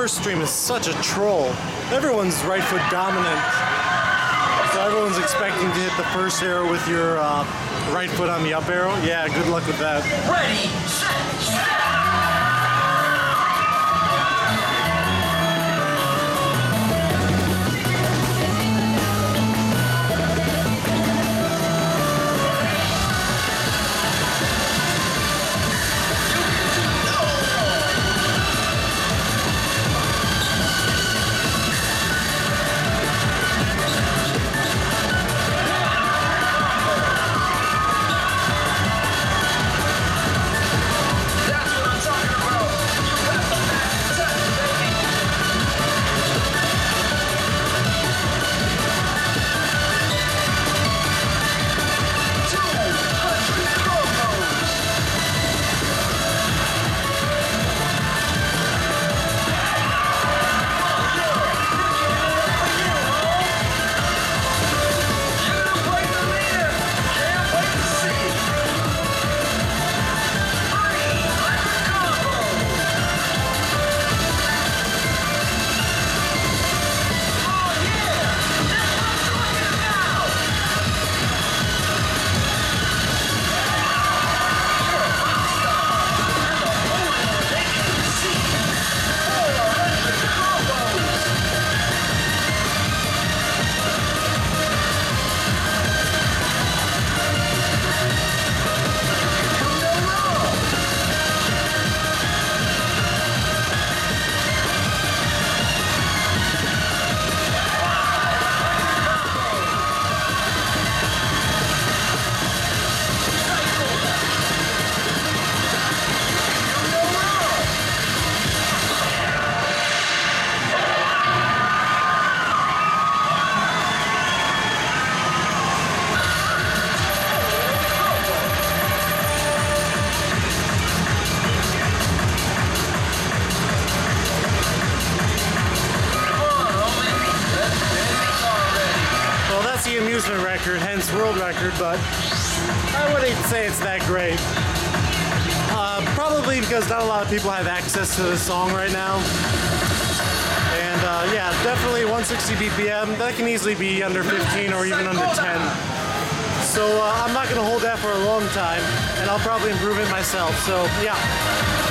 first stream is such a troll. Everyone's right foot dominant. So everyone's expecting to hit the first arrow with your right foot on the up arrow. Yeah, good luck with that. Ready, set, start! The amusement record, hence world record, but I wouldn't say it's that great. Probably because not a lot of people have access to this song right now. And yeah, definitely 160 BPM. That can easily be under 15 or even under 10. So I'm not going to hold that for a long time, and I'll probably improve it myself. So yeah.